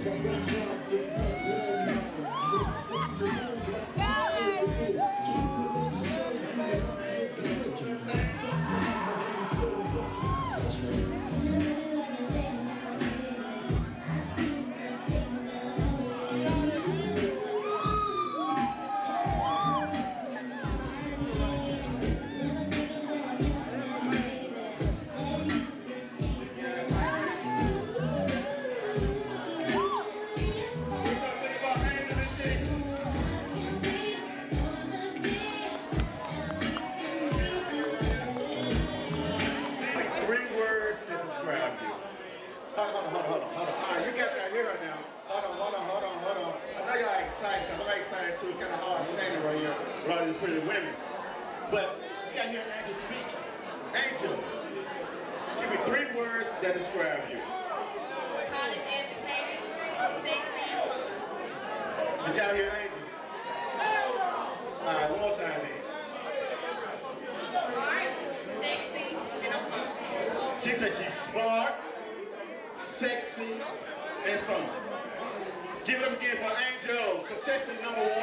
Hold on. All right, you guys got here right now. Hold on. I know y'all excited, because I'm excited too. It's kind of hard standing right here with all these pretty women. But you got to hear an angel speak. Angel, give me 3 words that describe you. College educated, sexy, and fun. Did y'all hear Angel? All right, one more time then. Smart, sexy, and I'm fun. She said she's smart, sexy, and fun. Give it up again for Angel, contestant number 1.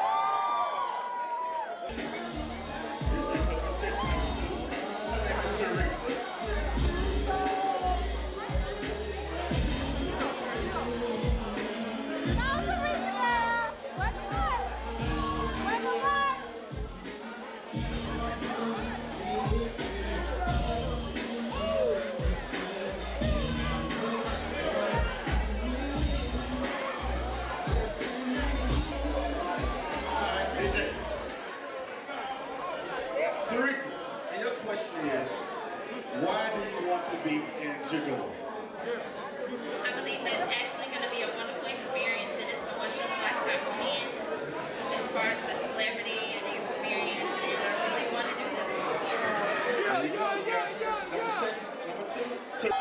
This is for contestant number 2. Her name is Teresa. Teresa, and your question is, why do you want to be in Jadore? I believe that's actually going to be a wonderful experience, and it's a once-in-a-lifetime chance as far as the celebrity and the experience, and I really want to do this. There you go, you guys. Number 2.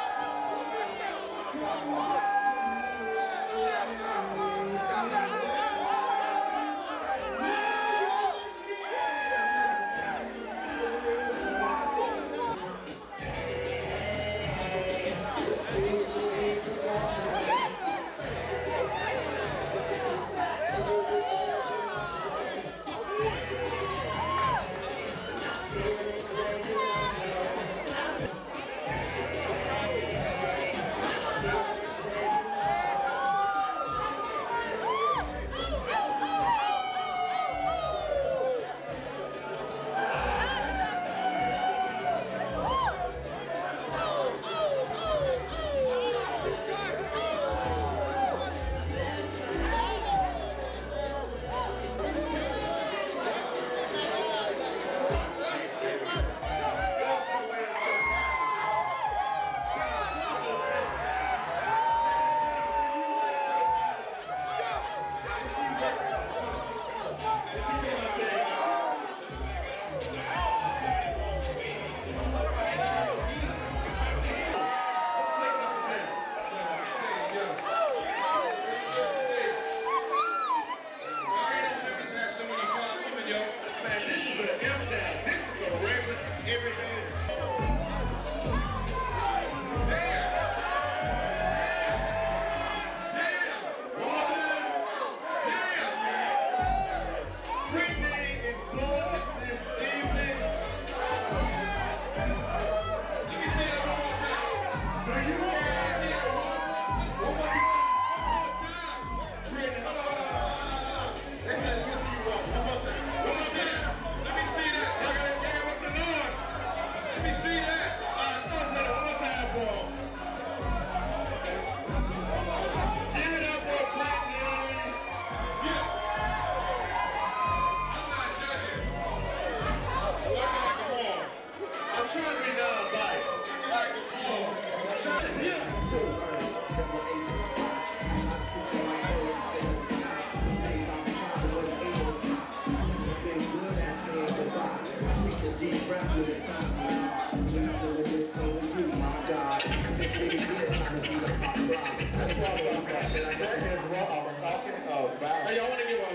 Hey, I want to give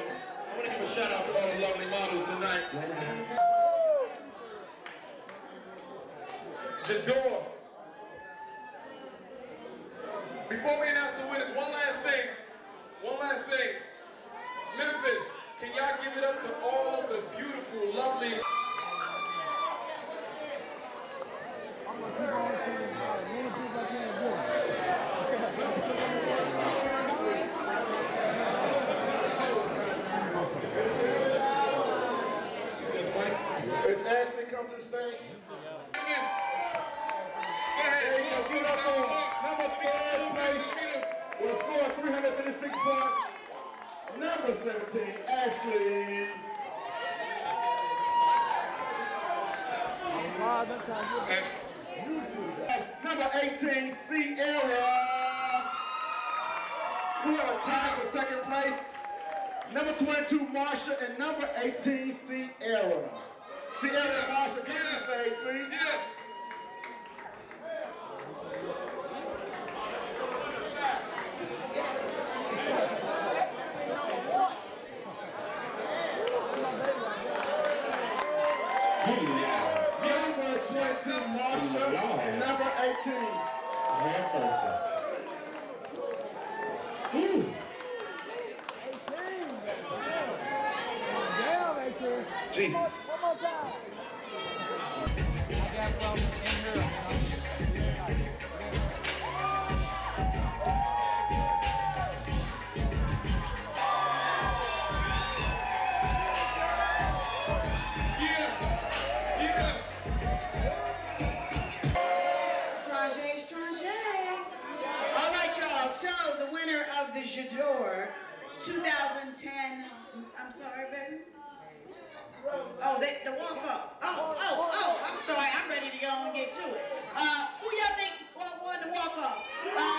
a shout out to all the lovely models tonight. Jadore Before we announce the winners, one last thing. Memphis, can y'all give it up to all of the beautiful, lovely... Is Ashley come to the stage? There you go, give it up for number 3rd place with a score of 356 points. Number 17, Ashley. Number 18, Sierra. We have a tie for 2nd place. Number 22, Marsha, and number 18, Sierra. Sierra and Marsha, come to the stage, please. Number 22, Marsha, and number 18. Jesus. One more time. I got from in here. All right, y'all. So the winner of the Jadore 2010. I'm sorry, baby. Oh, the walk-off. Oh, I'm sorry. I'm ready to go and get to it. Who y'all think won the walk-off?